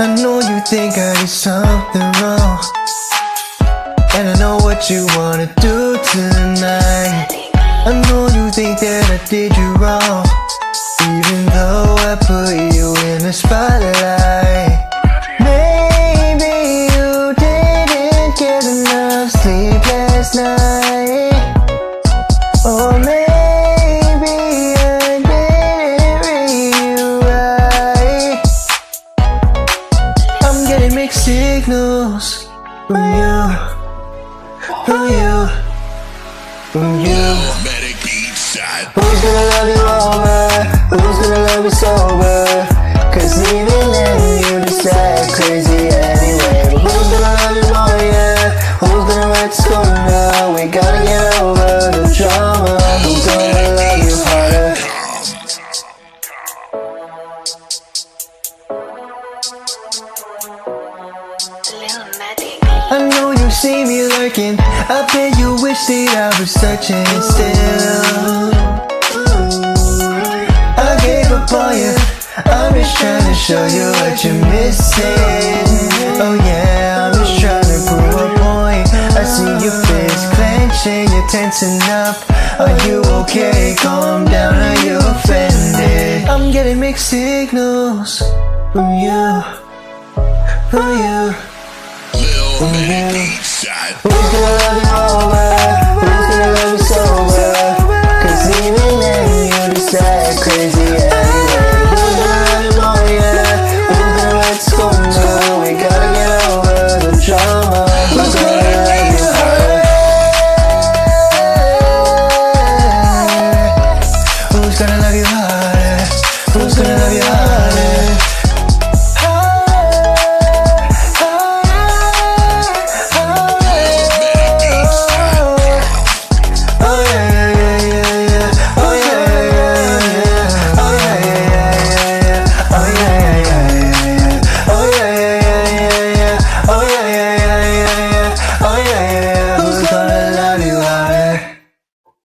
I know you think I did something wrong, and I know what you wanna do tonight. I know you think that I did you wrong, even though I put you in the spotlight. Maybe you didn't get enough sleep last night, or maybe I didn't read you right. I'm getting mixed signals from you, from you, from you. Who's gonna love you over? Who's gonna love you sober? Cause even then you decide crazy anyway. But who's gonna love you more, yeah? Who's gonna write the score now? We gotta get over the drama. Who's gonna love you harder? I know you see me lurking, I bet you wish that I was searching still. I gave up on you, I'm just trying to show you what you're missing. Oh yeah, I'm just trying to prove a point. I see your face clenching, you're tensing up. Are you okay? Calm down, are you offended? I'm getting mixed signals from you, from you. Who's gonna love you over?